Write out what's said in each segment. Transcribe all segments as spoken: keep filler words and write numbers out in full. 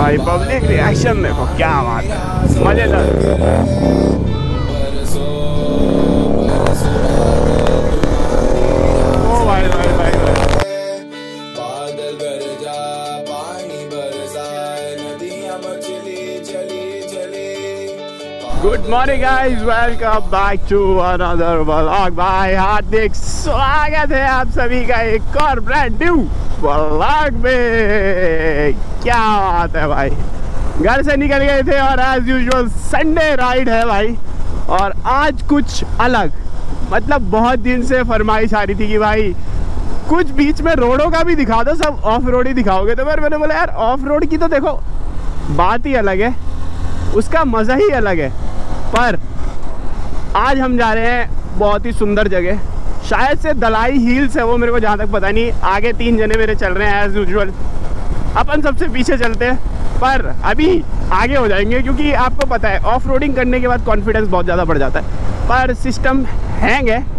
भाई public reaction देखो, क्या बात है, मजेदार। ओ भाई भाई भाई good morning guys, welcome back to another vlog. भाई हार्दिक स्वागत है आप सभी का एक और ब्रांड न्यू व्लॉग में। क्या बात है भाई, घर से निकल गए थे और एज यूजुअल संडे राइड है भाई। और आज कुछ अलग, मतलब बहुत दिन से फरमाइश आ रही थी कि भाई कुछ बीच में रोडों का भी दिखा दो, सब ऑफ रोड ही दिखाओगे। तो फिर मैंने बोला यार ऑफ रोड की तो देखो बात ही अलग है, उसका मज़ा ही अलग है। पर आज हम जा रहे हैं बहुत ही सुंदर जगह, शायद से दलाई हिल्स है वो, मेरे को जहाँ तक पता नहीं। आगे तीन जने मेरे चल रहे हैं एज यूजुअल, अपन सबसे पीछे चलते हैं। पर अभी आगे हो जाएंगे क्योंकि आपको पता है ऑफ रोडिंग करने के बाद कॉन्फिडेंस बहुत ज़्यादा बढ़ जाता है। पर सिस्टम हैंग है।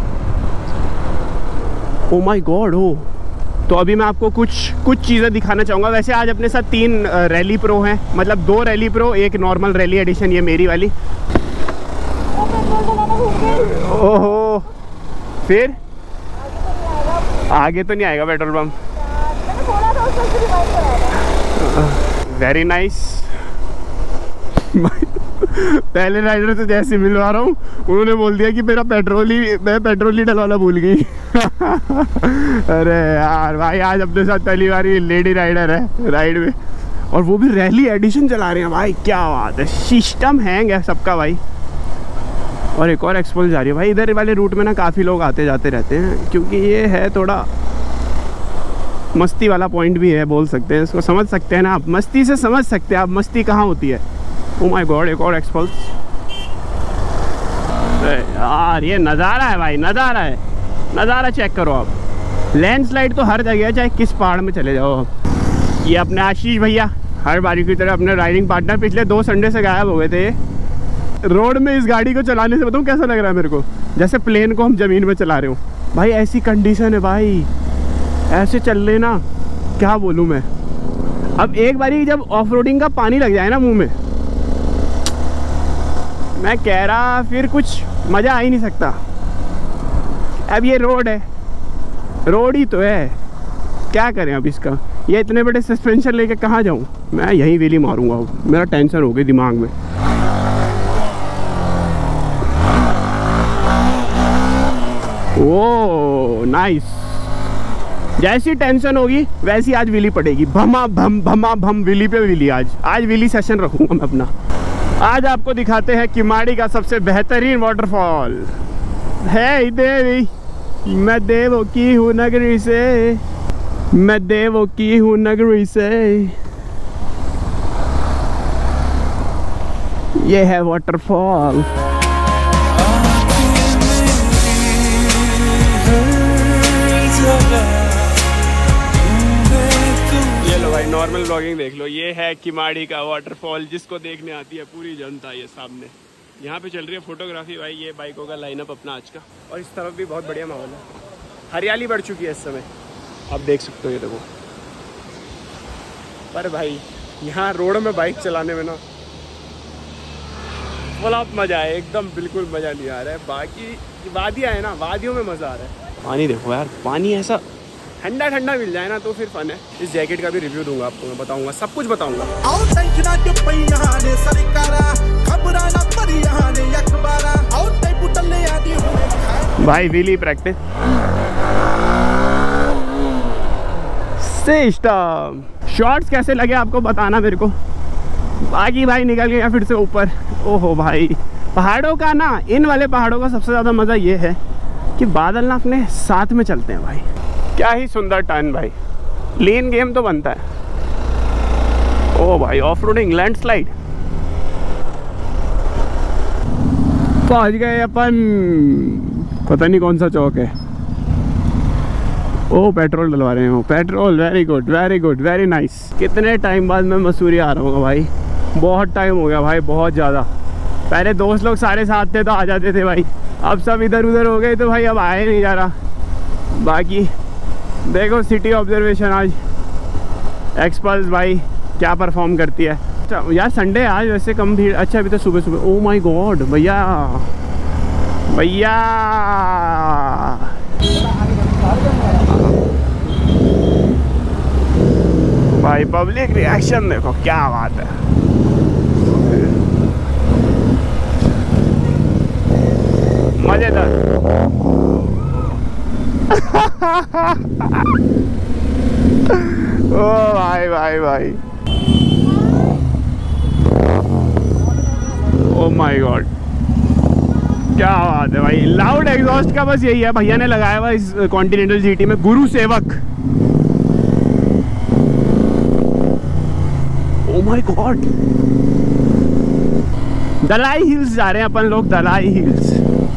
ओ माई गॉड हो, तो अभी मैं आपको कुछ कुछ चीज़ें दिखाना चाहूँगा। वैसे आज अपने साथ तीन रैली प्रो हैं, मतलब दो रैली प्रो, एक नॉर्मल रैली एडिशन, ये मेरी वाली। ओहो, फिर आगे तो नहीं आएगा पेट्रोल पंप। Very nice. पहले राइडर से जैसे मिलवा रहा हूँ, उन्होंने बोल दिया कि मेरा पेट्रोल ही, मैं पेट्रोल ही डलवाना भूल गई। अरे यार भाई, आज अपने साथ पहली बार ये लेडी राइडर है राइड में, और वो भी रैली एडिशन चला रहे हैं भाई। क्या बात है, सिस्टम हैंग है सबका भाई। और एक और एक्सपोज जा रही है भाई। इधर वाले रूट में ना काफ़ी लोग आते जाते रहते हैं, क्योंकि ये है थोड़ा मस्ती वाला पॉइंट भी है, बोल सकते हैं इसको, समझ सकते हैं ना आप, मस्ती से समझ सकते हैं आप मस्ती कहाँ होती है। ओ माय गॉड, एक और एक्सपल्स। यार ये नज़ारा है भाई, नज़ारा है, नज़ारा चेक करो आप। लैंडस्लाइड तो हर जगह है, चाहे किस पहाड़ में चले जाओ आप। ये अपने आशीष भैया हर बारी की तरह अपने राइडिंग पार्टनर, पिछले दो संडे से गायब हो गए थे। रोड में इस गाड़ी को चलाने से बताऊँ कैसा लग रहा है मेरे को, जैसे प्लेन को हम ज़मीन में चला रहे हो भाई। ऐसी कंडीशन है भाई, ऐसे चल रहे ना, क्या बोलूँ मैं। अब एक बारी जब ऑफ रोडिंग का पानी लग जाए ना मुँह में, मैं कह रहा फिर कुछ मज़ा आ ही नहीं सकता। अब ये रोड है, रोड ही तो है, क्या करें अब इसका। ये इतने बड़े सस्पेंशन लेके कहाँ जाऊँ मैं, यहीं व्हीली मारूंगा। अब मेरा टेंशन हो गई दिमाग में। ओह नाइस, जैसी टेंशन होगी वैसी आज व्हीली पड़ेगी। भमा भम भमा भम व्हीली पे व्हीली। आज आज व्हीली सेशन रखूँगा मैं अपना। आज आपको दिखाते हैं किमाड़ी का सबसे बेहतरीन वाटरफॉल है देवी। मैं देवों की हूँ नगरी से, मैं देवों की हूँ नगरी से। ये है वाटरफॉल। ये लो भाई, नॉर्मल ब्लॉगिंग देख लो। ये है किमाड़ी का वाटरफॉल, जिसको देखने आती है पूरी जनता। ये सामने यहाँ पे चल रही है फोटोग्राफी भाई। ये बाइकों का लाइनअप अपना आज का, और इस तरफ भी बहुत बढ़िया माहौल है, हरियाली बढ़ चुकी है इस समय, आप देख सकते हो। ये देखो, पर भाई यहाँ रोड में बाइक चलाने में ना बोला मज़ा है एकदम, बिल्कुल मज़ा नहीं आ रहा है। बाकी वादियाँ है ना, वादियों में मज़ा आ रहा है। पानी देखो यार, पानी ऐसा ठंडा ठंडा मिल जाए ना तो फिर फन है। इस जैकेट का भी रिव्यू दूंगा आपको, मैं बताऊंगा, सब कुछ बताऊंगा। भाई व्हीली प्रैक्टिस सिस्टम। शॉट्स कैसे लगे आपको बताना मेरे को। बाकी भाई निकल गया फिर से ऊपर। ओहो भाई, पहाड़ों का ना, इन वाले पहाड़ों का सबसे ज़्यादा मज़ा ये है कि बादल ना अपने साथ में चलते हैं भाई। क्या ही सुंदर टर्न भाई, लीन गेम तो बनता है। ओ भाई, ऑफ रोडिंग लैंडस्लाइड। पहुंच गए अपन, पता नहीं कौन सा चौक है। ओ पेट्रोल डलवा रहे हो, petrol. Very good very good very nice. कितने टाइम बाद मैं मसूरी आ रहा हूँ भाई, बहुत टाइम हो गया भाई, बहुत ज़्यादा। पहले दोस्त लोग सारे साथ थे तो आ जाते थे भाई, अब सब इधर उधर हो गए तो भाई अब आए नहीं जा रहा। बाकी देखो सिटी ऑब्जर्वेशन आज एक्सपल्स भाई क्या परफॉर्म करती है। अच्छा यार संडे आज वैसे कम भीड़। अच्छा अभी तो सुबह सुबह। ओ माय गॉड भैया भैया भाई पब्लिक रिएक्शन देखो क्या बात है। मजेदार। ओ भाई भाई भाई ओ माय गॉड क्या बात है भाई। लाउड एग्जॉस्ट का बस यही है, भैया ने लगाया हुआ इस कॉन्टिनेंटल जीटी में Guru Sewak. Oh my god Dalai hills जा रहे हैं अपन लोग, दलाई हिल्स।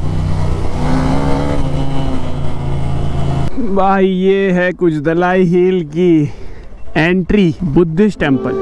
भाई ये है कुछ दलाई हिल की एंट्री, बुद्धिस्ट टेम्पल।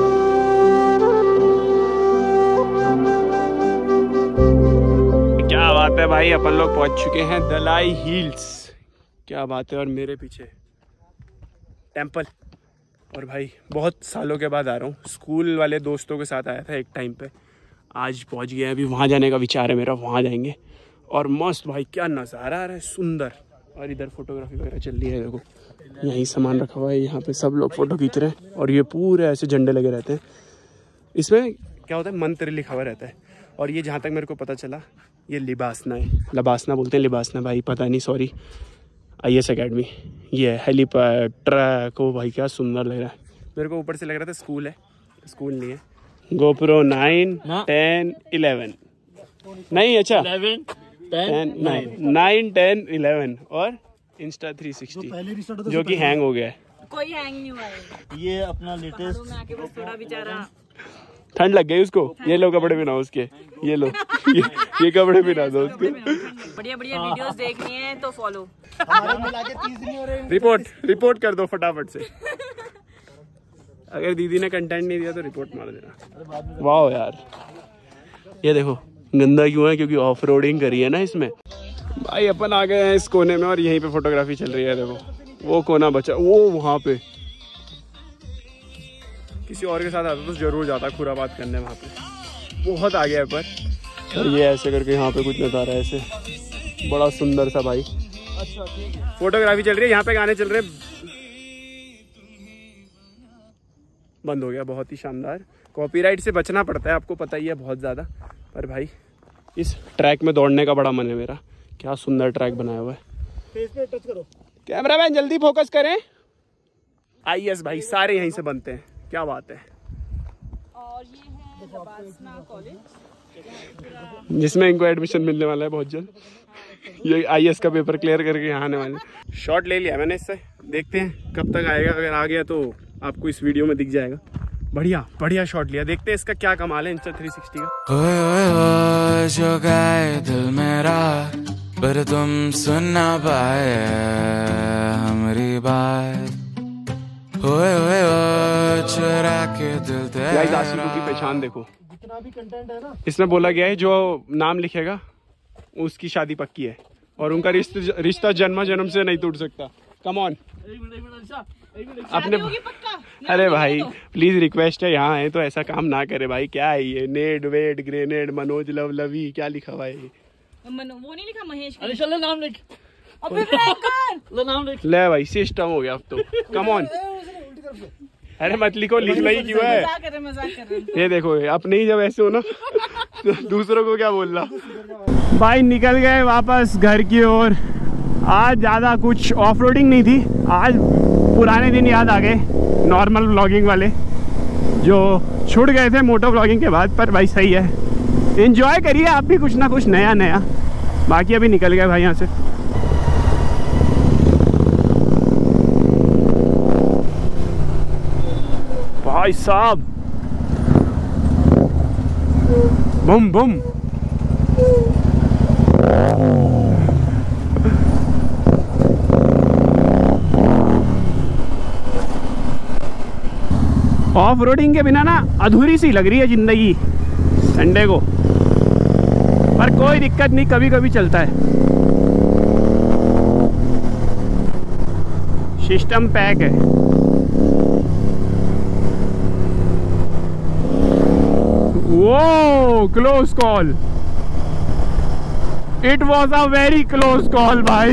क्या बात है भाई, अपन लोग पहुंच चुके हैं दलाई हिल्स। क्या बात है। और मेरे पीछे टेम्पल। और भाई बहुत सालों के बाद आ रहा हूँ, स्कूल वाले दोस्तों के साथ आया था एक टाइम पे, आज पहुंच गया। अभी वहाँ जाने का विचार है मेरा, वहाँ जाएंगे। और मस्त भाई क्या नज़ारा आ रहा है, सुंदर। और इधर फोटोग्राफी वगैरह चल रही है, देखो यहीं सामान रखा हुआ है, यहाँ पे सब लोग फोटो खींच रहे हैं। और ये पूरे ऐसे झंडे लगे रहते हैं। इसमें क्या होता है, मंत्र लिखा हुआ रहता है। और ये जहाँ तक मेरे को पता चला ये लिबासना है, लबासना बोलते हैं, लिबासना भाई पता नहीं, सॉरी। आई एस अकेडमी ये है, हेलीपैड ट्रैक। ओ भाई क्या सुंदर लग रहा है। मेरे को ऊपर से लग रहा था स्कूल है, स्कूल नहीं है। गोप्रो नाइन टेन इलेवन नहीं, अच्छा ten nine nine ten eleven और इंस्टा थ्री सिक्सटी जो कि हैंग हो गया है। कोई हैंग नहीं हुआ है, ये अपना लेटेस्ट। थोड़ा बेचारा ठंड लग गई उसको। ये लो कपड़े पहनाओ उसके, ये लो ये, ये कपड़े पहना दो उसको। बढ़िया बढ़िया वीडियोस देखनी है तो फॉलो। रिपोर्ट रिपोर्ट कर दो फटाफट से। अगर दीदी ने कंटेंट नहीं दिया तो रिपोर्ट मार देना। वाह यार ये देखो गंदा क्यों है, क्योंकि ऑफ रोडिंग करी है ना इसमें। भाई अपन आ गए हैं इस कोने में और यहीं पे फोटोग्राफी चल रही है। देखो वो कोना बचा, वो वहाँ पे। किसी और के साथ आता तो जरूर जाता खुराबात करने वहाँ पे, बहुत आगे है पर। और ये ऐसे करके यहाँ पे कुछ नज़ारा है ऐसे, बड़ा सुंदर सा भाई। अच्छा ठीक है, फोटोग्राफी चल रही है यहाँ पे, गाने चल रहे हैं। बंद हो गया, बहुत ही शानदार। कॉपीराइट से बचना पड़ता है, आपको पता ही है बहुत ज़्यादा। पर भाई इस ट्रैक में दौड़ने का बड़ा मन है मेरा। क्या सुंदर ट्रैक बनाया हुआ है। फेस पे टच करो कैमरामैन, जल्दी फोकस करें। आई एस भाई सारे यहीं से बनते हैं, क्या बात है। और ये है लबासना कॉलेज, जिसमें इनको एडमिशन मिलने वाला है बहुत जल्द। ये आई ए एस का पेपर क्लियर करके यहाँ आने वाले। शॉट ले लिया मैंने इससे, देखते हैं कब तक आएगा। अगर आ गया तो आपको इस वीडियो में दिख जाएगा। बढ़िया बढ़िया शॉट लिया, देखते हैं इसका क्या कमाल है इंस्टा थ्री सिक्सटी का। ओए ओए ओए जो गाए दिल मेरा, पर तुम सुन ना पाए हमारी बात। ओए ओए ओए चुरा के दिल तेरा। गाइस आशिकों की पहचान देखो, जितना भी कंटेंट है ना इसमें बोला गया है जो नाम लिखेगा उसकी शादी पक्की है और उनका रिश्ता रिश्ता जन्म जन्म से नहीं टूट सकता। कम ऑन अपने। अरे भाई प्लीज रिक्वेस्ट है, यहाँ है तो ऐसा काम ना करे भाई। क्या है ये, नेड वेड ग्रेनेड मनोज लव लवी, क्या लिखा हुआ है ये? वो नहीं लिखा महेश। अरे चलो नाम लिख, अबे कर नाम लिख। ले भाई सिस्टम हो गया अब तो। Come on. अरे मत लिखो, लिखना ही क्यों है। मजाक कर रहे, मजाक कर रहे। ये देखो अपने ही जब ऐसे हो ना तो दूसरों को क्या बोलना। भाई निकल गए वापस घर की ओर। आज ज़्यादा कुछ ऑफ रोडिंग नहीं थी, आज पुराने दिन याद आ गए नॉर्मल व्लॉगिंग वाले जो छूट गए थे मोटो व्लॉगिंग के बाद। पर भाई सही है, एंजॉय करिए आप भी कुछ ना कुछ नया नया। बाकी अभी निकल गए भाई यहाँ से। भाई साहब बम बम। ऑफ रोडिंग के बिना ना अधूरी सी लग रही है जिंदगी संडे को, पर कोई दिक्कत नहीं, कभी कभी चलता है। सिस्टम पैक है। वो close call, it was a very close call भाई।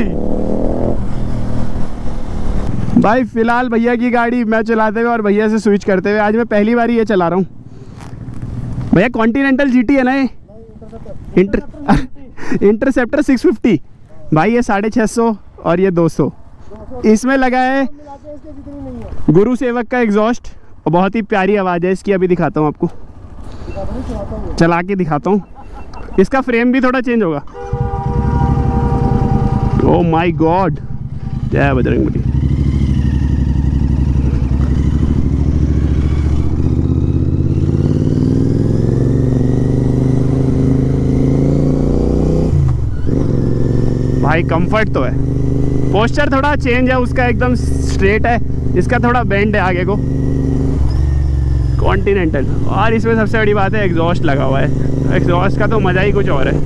भाई फिलहाल भैया की गाड़ी मैं चलाते हुए और भैया से स्विच करते हुए आज मैं पहली बार ये चला रहा हूँ। भैया कॉन्टिनेंटल जीटी है ना ये? इंटर इंटरसेप्टर सिक्स फिफ्टी भाई, ये साढ़े छः सौ और ये दो सौ। इसमें लगा है गुरु सेवक का एग्जॉस्ट और बहुत ही प्यारी आवाज़ है इसकी। अभी दिखाता हूँ आपको, चला के दिखाता हूँ। इसका फ्रेम भी थोड़ा चेंज होगा। ओह माय गॉड, जय बजरंगबली। भाई कंफर्ट तो है, पोस्चर थोड़ा चेंज है उसका, एकदम स्ट्रेट है, इसका थोड़ा बेंड है आगे को। कॉन्टिनेंटल, और इसमें सबसे बड़ी बात है एग्जॉस्ट लगा हुआ है। एग्जॉस्ट का तो मज़ा ही कुछ और है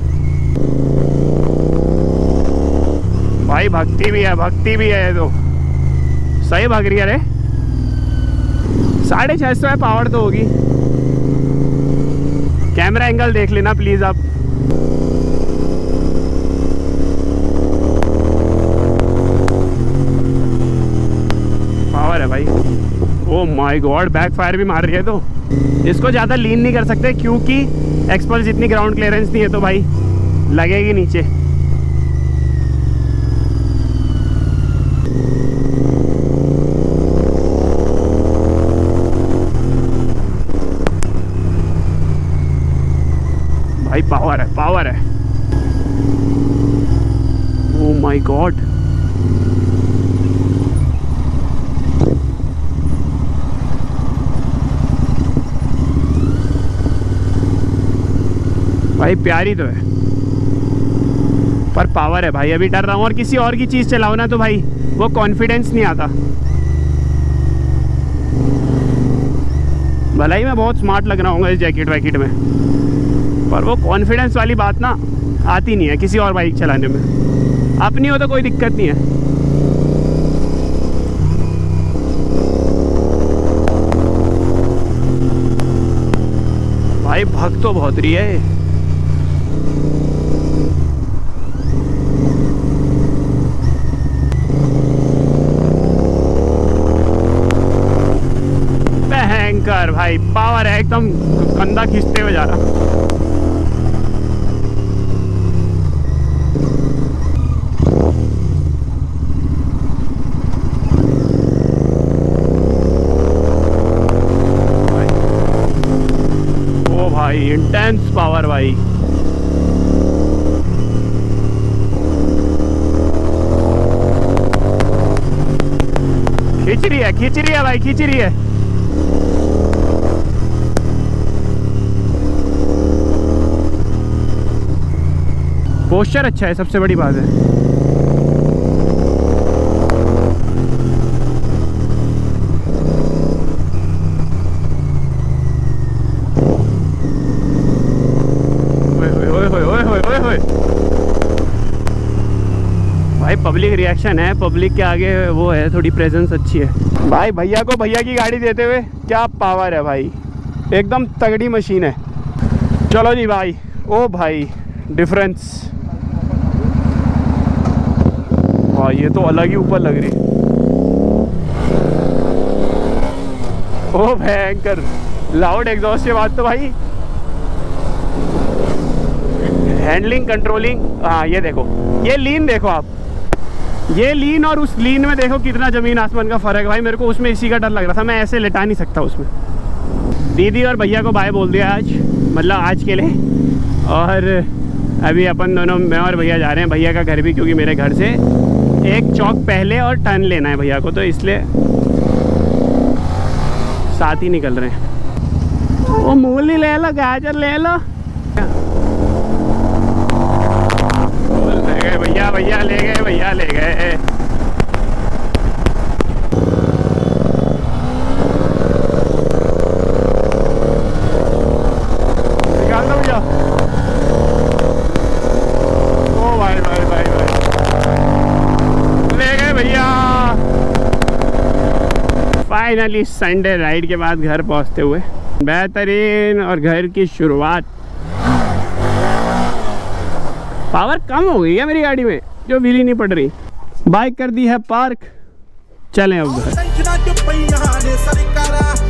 भाई। भक्ति भी है, भक्ति भी है, तो सही भाग रही है रे। साढ़े छः सौ है, पावर तो होगी। कैमरा एंगल देख लेना प्लीज़ आप। पावर है भाई। Oh my god, back fire भी मार रही है। तो इसको ज़्यादा लीन नहीं कर सकते क्योंकि एक्सपल्स इतनी ग्राउंड क्लियरेंस नहीं है, तो भाई लगेगी नीचे। भाई पावर है, पावर है। ओ माय गॉड, भाई प्यारी तो है पर पावर है भाई। अभी डर रहा हूँ, और किसी और की चीज़ चलाओ ना तो भाई वो कॉन्फिडेंस नहीं आता। भला ही मैं बहुत स्मार्ट लग रहा हूँ इस जैकेट वैकेट में, पर वो कॉन्फिडेंस वाली बात ना आती नहीं है किसी और बाइक चलाने में। अपनी हो तो कोई दिक्कत नहीं है। भाई भग तो बहुत रही है। भयंकर भाई पावर है, एकदम कंधा खींचते हुए जा रहा। ओ भाई इंटेंस पावर भाई। खींच रही है, खींच रही है भाई, खींच रही है। पोस्चर अच्छा है, सबसे बड़ी बात है। ओए ओए ओए ओए ओए ओए ओए। भाई पब्लिक रिएक्शन है, पब्लिक के आगे वो है, थोड़ी प्रेजेंस अच्छी है। भाई भैया को भैया की गाड़ी देते हुए क्या पावर है भाई, एकदम तगड़ी मशीन है। चलो जी भाई, ओ भाई डिफरेंस, हाँ ये तो अलग ही ऊपर लग रही। ओ भयंकर लाउड एग्जॉस्ट के बाद तो भाई हैंडलिंग, कंट्रोलिंग। हाँ ये देखो, ये लीन देखो आप, ये लीन और उस लीन में देखो कितना ज़मीन आसमान का फ़र्क है भाई। मेरे को उसमें इसी का डर लग रहा था, मैं ऐसे लेटा नहीं सकता उसमें। दीदी और भैया को बाय बोल दिया आज, मतलब आज के लिए। और अभी अपन दोनों, मैं और भैया जा रहे हैं भैया का घर भी, क्योंकि मेरे घर से एक चौक पहले और टर्न लेना है भैया को, तो इसलिए साथ ही निकल रहे हैं। वो मूली ले लो, गाजर ले लो। ले गए भैया, भैया ले गए, भैया ले गए। निकाल दो भैया। ओ भाई भाई भाई भाई ले गए भैया। फाइनली संडे राइड के बाद घर पहुंचते हुए बेहतरीन और घर की शुरुआत। पावर कम हो गई है मेरी गाड़ी में, जो व्हीली नहीं पड़ रही। बाइक कर दी है पार्क, चलें अब घर।